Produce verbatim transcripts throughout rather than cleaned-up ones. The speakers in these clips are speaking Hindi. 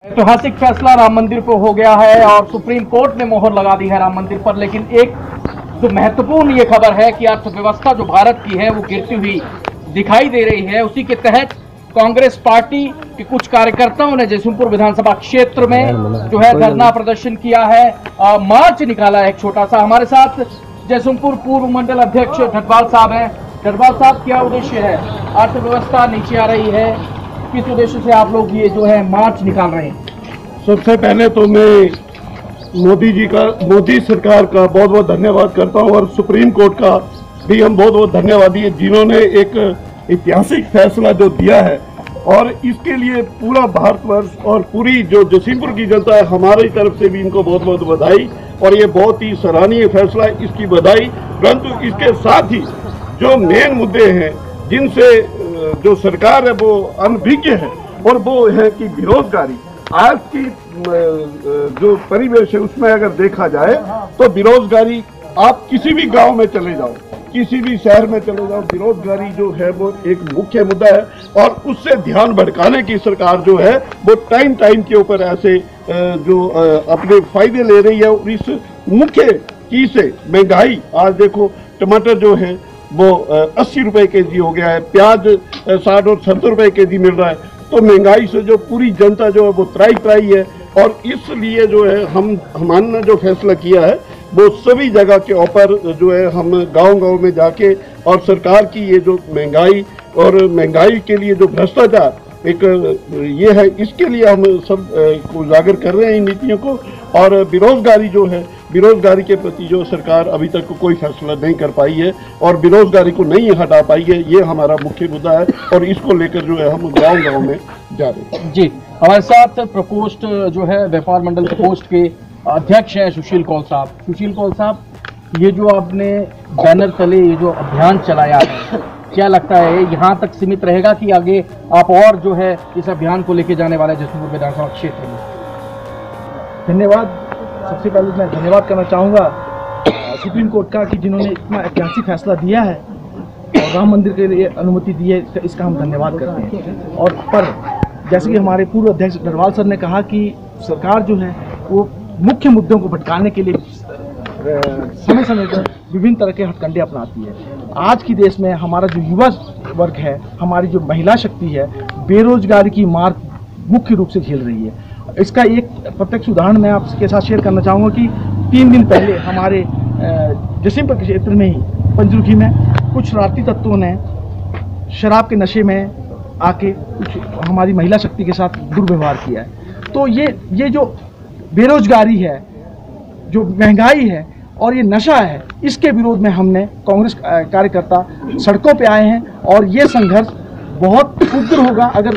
ऐतिहासिक फैसला राम मंदिर को हो गया है और सुप्रीम कोर्ट ने मोहर लगा दी है राम मंदिर पर। लेकिन एक जो महत्वपूर्ण ये खबर है कि अर्थव्यवस्था जो भारत की है वो गिरती हुई दिखाई दे रही है। उसी के तहत कांग्रेस पार्टी के कुछ कार्यकर्ताओं ने जयसिंहपुर विधानसभा क्षेत्र में जो है धरना प्रदर्शन किया है, आ, मार्च निकाला है एक छोटा सा। हमारे साथ जयसिंहपुर पूर्व मंडल अध्यक्ष ढटवाल साहब हैं। ढटवाल साहब, क्या उद्देश्य है? अर्थव्यवस्था नीचे आ रही है, किस उद्देश्य से आप लोग ये जो है मार्च निकाल रहे हैं? सबसे पहले तो मैं मोदी जी का मोदी सरकार का बहुत बहुत धन्यवाद करता हूं और सुप्रीम कोर्ट का भी हम बहुत बहुत धन्यवादी है, जिन्होंने एक ऐतिहासिक फैसला जो दिया है। और इसके लिए पूरा भारतवर्ष और पूरी जो जयसिंहपुर की जनता है, हमारी तरफ से भी इनको बहुत बहुत बधाई। और ये बहुत ही सराहनीय फैसला है, इसकी बधाई। परंतु इसके साथ ही जो मेन मुद्दे हैं जिनसे जो सरकार है वो अनभिज्ञ है, और वो है कि बेरोजगारी। आज की जो परिवेश है उसमें अगर देखा जाए तो बेरोजगारी, आप किसी भी गांव में चले जाओ, किसी भी शहर में चले जाओ, बेरोजगारी जो है वो एक मुख्य मुद्दा है। और उससे ध्यान भटकाने की सरकार जो है वो टाइम टाइम के ऊपर ऐसे जो अपने फायदे ले रही है। और इस मुख्य चीज से महंगाई, आज देखो टमाटर जो है वो अस्सी रुपए के जी हो गया है, प्याज साठ और सत्तर रुपए के जी मिल रहा है। तो महंगाई से जो पूरी जनता जो है वो त्राई त्राई है। और इसलिए जो है हम हमने जो फैसला किया है वो सभी जगह के ऊपर जो है हम गांव गांव में जाके और सरकार की ये जो महंगाई और महंगाई के लिए जो भ्रष्टाचार एक ये है, इसके लिए हम सब को उजागर कर रहे हैं इन नीतियों को। और बेरोजगारी जो है, बेरोजगारी के प्रति जो सरकार अभी तक कोई फैसला नहीं कर पाई है और बेरोजगारी को नहीं हटा पाई है, ये हमारा मुख्य मुद्दा है। और इसको लेकर जो है हम गांव गांव में जा रहे हैं। जी, हमारे साथ प्रकोष्ठ जो है व्यापार मंडल प्रकोष्ठ के अध्यक्ष हैं सुशील कौल साहब। सुशील कौल साहब, ये जो आपने बैनर तले ये जो अभियान चलाया है, क्या लगता है यहाँ तक सीमित रहेगा कि आगे आप और जो है इस अभियान को लेके जाने वाले जयसिंहपुर विधानसभा क्षेत्र में? धन्यवाद। सबसे पहले मैं धन्यवाद करना चाहूँगा सुप्रीम कोर्ट का कि जिन्होंने इतना ऐतिहासिक फैसला दिया है और राम मंदिर के लिए अनुमति दी है, इसका हम धन्यवाद करते हैं। और पर जैसे कि हमारे पूर्व अध्यक्ष ढटवाल सर ने कहा कि सरकार जो है वो मुख्य मुद्दों को भटकाने के लिए समय समय पर विभिन्न तरह के हथकंडे अपनाती है। आज की देश में हमारा जो युवा वर्ग है, हमारी जो महिला शक्ति है, बेरोजगारी की मार मुख्य रूप से झेल रही है। इसका एक प्रत्यक्ष उदाहरण मैं आपके साथ शेयर करना चाहूँगा कि तीन दिन पहले हमारे जयसिंहपुर के क्षेत्र में ही पंचरुखी में कुछ शरारती तत्वों ने शराब के नशे में आके कुछ हमारी महिला शक्ति के साथ दुर्व्यवहार किया है। तो ये ये जो बेरोजगारी है, जो महंगाई है और ये नशा है, इसके विरोध में हमने कांग्रेस कार्यकर्ता सड़कों पे आए हैं। और ये संघर्ष बहुत उग्र होगा अगर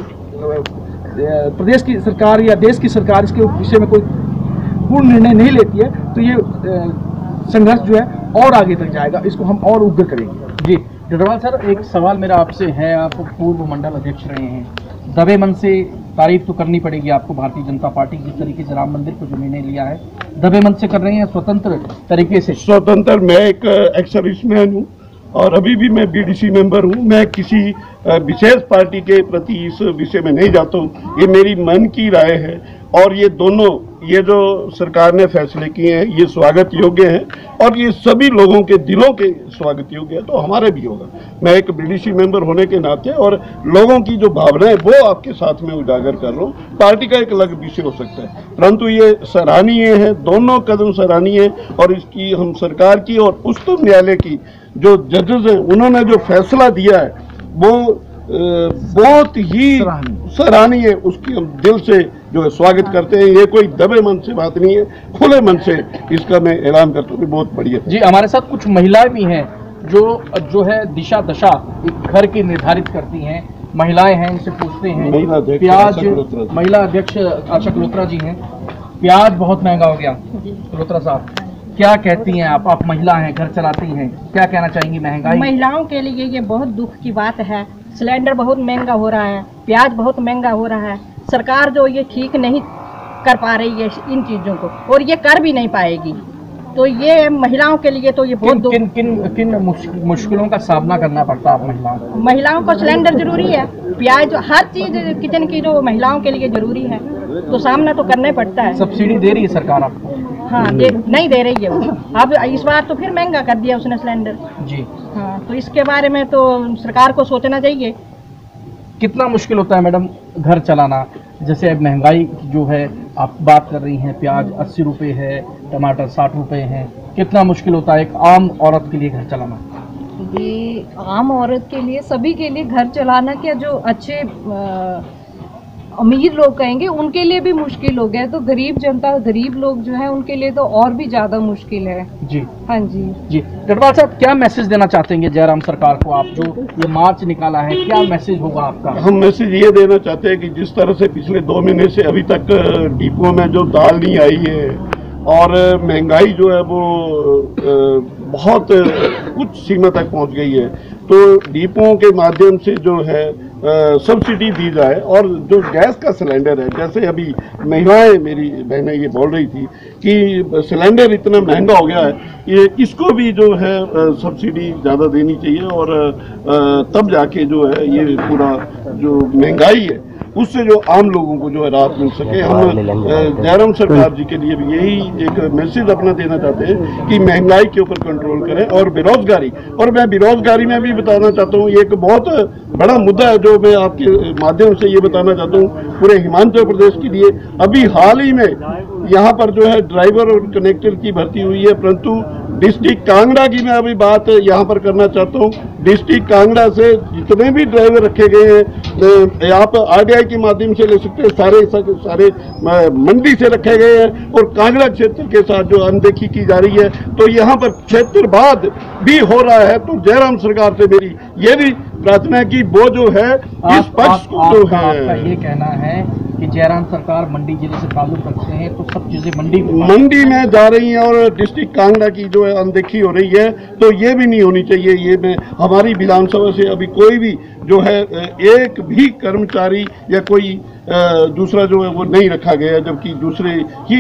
प्रदेश की सरकार या देश की सरकार इसके विषय में कोई पूर्ण निर्णय नहीं लेती है, तो ये संघर्ष जो है और आगे तक जाएगा, इसको हम और उग्र करेंगे। जी ढटवाल सर, एक सवाल मेरा आपसे है। आप पूर्व मंडल अध्यक्ष रहे हैं, दबे मन से तारीफ तो करनी पड़ेगी आपको भारतीय जनता पार्टी जिस तरीके से राम मंदिर को जो निर्णय लिया है, दबे मन से कर रहे हैं, स्वतंत्र तरीके से? स्वतंत्र, मैं एक एक्स सर्विसमैन हूँ और अभी भी मैं बीडीसी मेंबर हूँ। मैं किसी विशेष पार्टी के प्रति इस विषय में नहीं जाता हूँ, ये मेरी मन की राय है। और ये दोनों ये जो सरकार ने फैसले किए हैं ये स्वागत योग्य हैं और ये सभी लोगों के दिलों के स्वागत योग्य है, तो हमारे भी होगा। मैं एक बीडीसी मेंबर होने के नाते और लोगों की जो भावना है वो आपके साथ में उजागर कर रहा हूँ। पार्टी का एक अलग विषय हो सकता है, परंतु ये सराहनीय है, दोनों कदम सराहनीय है। और इसकी हम सरकार की और उच्चतम न्यायालय की जो जजेस हैं उन्होंने जो फैसला दिया है वो बहुत ही सराहनीय है, उसकी हम दिल से जो है स्वागत करते हैं। ये कोई दबे मन से बात नहीं है, खुले मन से इसका मैं ऐलान करता हूँ, बहुत बढ़िया। जी, हमारे साथ कुछ महिलाएं भी हैं जो जो है दिशा दशा एक घर की निर्धारित करती हैं। महिलाएं हैं, इनसे पूछते हैं। प्याज, महिला अध्यक्ष आशा कलोत्रा जी हैं। प्याज बहुत महंगा हो गया, कलोत्रा साहब क्या कहती हैं आप? आप महिला हैं, घर चलाती हैं, क्या कहना चाहेंगी? महंगाई महिलाओं के लिए ये बहुत दुख की बात है। सिलेंडर बहुत महंगा हो रहा है, प्याज बहुत महंगा हो रहा है। सरकार जो ये ठीक नहीं कर पा रही है इन चीज़ों को, और ये कर भी नहीं पाएगी। तो ये महिलाओं के लिए तो ये बहुत किन दुख। किन किन किन मुश्किल- मुश्किलों का सामना करना पड़ता है आप महिलाओं को? महिलाओं को सिलेंडर जरूरी है, प्याज, हर चीज किचन की जो महिलाओं के लिए जरूरी है, तो सामना तो करना ही पड़ता है। सब्सिडी दे रही है सरकार आपको? हाँ, दे, नहीं दे रही है वो। अब इस बार तो फिर महंगा कर दिया उसने सिलेंडर। जी। हाँ, तो इसके बारे में तो सरकार को सोचना चाहिए। कितना मुश्किल होता है मैडम घर चलाना? जैसे अब महंगाई जो है आप बात कर रही हैं, प्याज अस्सी रुपये है, टमाटर साठ रुपये हैं, कितना मुश्किल होता है एक आम औरत के लिए घर चलाना? ये आम औरत के लिए, सभी के लिए घर चलाना, क्या जो अच्छे आ, अमीर लोग कहेंगे उनके लिए भी मुश्किल हो गया है, तो गरीब जनता, गरीब लोग जो है उनके लिए तो और भी ज़्यादा मुश्किल है। जी हाँ जी जी। डडवाल साहब, क्या मैसेज देना चाहते हैं जयराम सरकार को? आप जो ये मार्च निकाला है, क्या मैसेज होगा आपका? हम मैसेज ये देना चाहते हैं कि जिस तरह से पिछले दो महीने से अभी तक डिपो में जो दाल नहीं आई है और महंगाई जो है वो बहुत कुछ सीमा तक पहुंच गई है, तो डिपों के माध्यम से जो है सब्सिडी दी जाए। और जो गैस का सिलेंडर है, जैसे अभी महिलाएं मेरी बहनें ये बोल रही थी कि सिलेंडर इतना महंगा हो गया है, ये इसको भी जो है सब्सिडी ज़्यादा देनी चाहिए और तब जाके जो है ये पूरा जो महंगाई है उससे जो आम लोगों को जो है राहत मिल सके। हम जयराम सरकार जी के लिए भी यही एक मैसेज अपना देना चाहते हैं कि महंगाई के ऊपर कंट्रोल करें और बेरोजगारी, और मैं बेरोजगारी में भी बताना चाहता हूँ, ये एक बहुत बड़ा मुद्दा है जो मैं आपके माध्यम से ये बताना चाहता हूँ पूरे हिमाचल प्रदेश के लिए। अभी हाल ही में यहाँ पर जो है ड्राइवर और कनेक्टर की भर्ती हुई है, परंतु डिस्ट्रिक्ट कांगड़ा की मैं अभी बात यहाँ पर करना चाहता हूँ। डिस्ट्रिक्ट कांगड़ा से जितने भी ड्राइवर रखे गए हैं आप आरटीआई के माध्यम से ले सकते हैं, सारे सारे मंडी से रखे गए हैं और कांगड़ा क्षेत्र के साथ जो अनदेखी की जा रही है, तो यहाँ पर क्षेत्रवाद भी हो रहा है। तो जयराम सरकार से मेरी ये भी प्रार्थना है कि वो जो है इस पक्ष को जो है, आपका ये कहना है कि जयराम सरकार मंडी जिले से ताल्लुक रखते हैं तो सब चीजें मंडी में मंडी में जा रही हैं और डिस्ट्रिक्ट कांगड़ा की जो है अनदेखी हो रही है, तो ये भी नहीं होनी चाहिए। ये में हमारी विधानसभा से अभी कोई भी जो है एक भी कर्मचारी या कोई दूसरा जो है वो नहीं रखा गया, जबकि दूसरे ही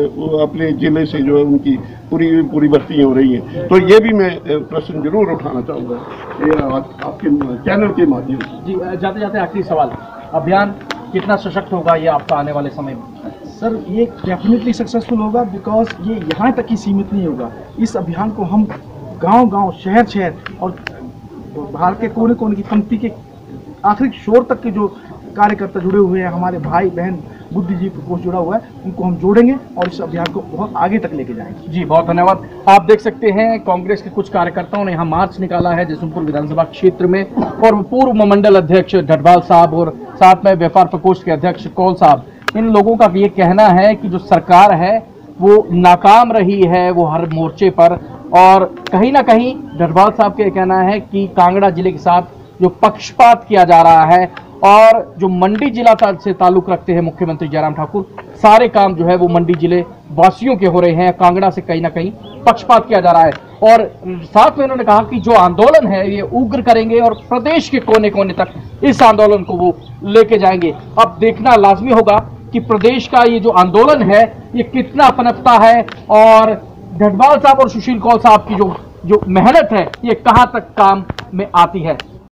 अपने जिले से जो है उनकी पूरी पूरी भर्ती हो रही है। तो ये भी मैं प्रश्न जरूर उठाना चाहूँगा आपके चैनल के माध्यम से। जी, जाते जाते आखिरी सवाल, अभियान कितना सशक्त होगा ये आपका आने वाले समय में? सर, ये डेफिनेटली सक्सेसफुल होगा, बिकॉज ये यहाँ तक ही सीमित नहीं होगा। इस अभियान को हम गांव गांव, शहर शहर और भारत के कोने कोने की पंक्ति के आखिरी छोर तक के जो कार्यकर्ता जुड़े हुए हैं, हमारे भाई बहन, बुद्धिजीवी प्रकोष्ठ जुड़ा हुआ है, उनको हम जोड़ेंगे और इस अभियान को बहुत आगे तक लेके जाएंगे। जी, बहुत धन्यवाद। आप देख सकते हैं कांग्रेस के कुछ कार्यकर्ताओं ने यहाँ मार्च निकाला है जयसिंहपुर विधानसभा क्षेत्र में, और पूर्व मंडल अध्यक्ष ढडवाल साहब और साथ में व्यापार प्रकोष्ठ के अध्यक्ष कौल साहब, इन लोगों का ये कहना है कि जो सरकार है वो नाकाम रही है वो हर मोर्चे पर, और कहीं ना कहीं ढडवाल साहब का कहना है कि कांगड़ा जिले के साथ जो पक्षपात किया जा रहा है और जो मंडी जिला से ताल्लुक रखते हैं मुख्यमंत्री जयराम ठाकुर, सारे काम जो है वो मंडी जिले वासियों के हो रहे हैं, कांगड़ा से कहीं ना कहीं पक्षपात किया जा रहा है। और साथ में उन्होंने कहा कि जो आंदोलन है ये उग्र करेंगे और प्रदेश के कोने कोने तक इस आंदोलन को वो लेके जाएंगे। अब देखना लाजमी होगा कि प्रदेश का ये जो आंदोलन है ये कितना पनपता है और ढडवाल साहब और सुशील कौल साहब की जो जो मेहनत है ये कहाँ तक काम में आती है।